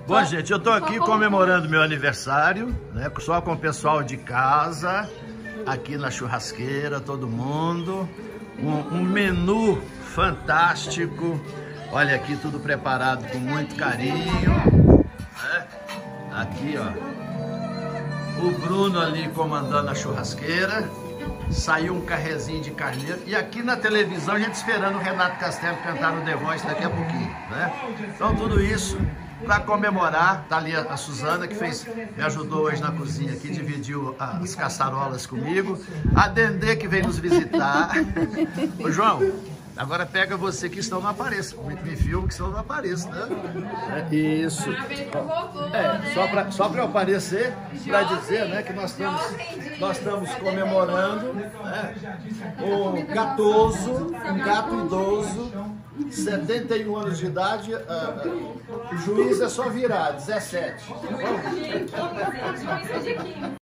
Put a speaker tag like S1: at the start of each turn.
S1: Bom, gente, eu tô aqui comemorando meu aniversário, né? Só com o pessoal de casa, aqui na churrasqueira, todo mundo. Um menu fantástico. Olha aqui, tudo preparado com muito carinho, né? Aqui, ó, o Bruno ali comandando a churrasqueira. Saiu um carrezinho de carneiro. E aqui na televisão a gente esperando o Renato Castelo cantar no The Voice daqui a pouquinho, né? Então tudo isso para comemorar. Tá ali a Suzana que me ajudou hoje na cozinha aqui, dividiu as caçarolas comigo. A Dendê que veio nos visitar. Ô João, agora pega você que senão não apareça. Me filma que senão não apareça, né? Isso. Só para eu aparecer, para dizer, né, que nós estamos comemorando, né, um gatoso, um gato idoso, 71 anos de idade, o juiz é só virar, 17.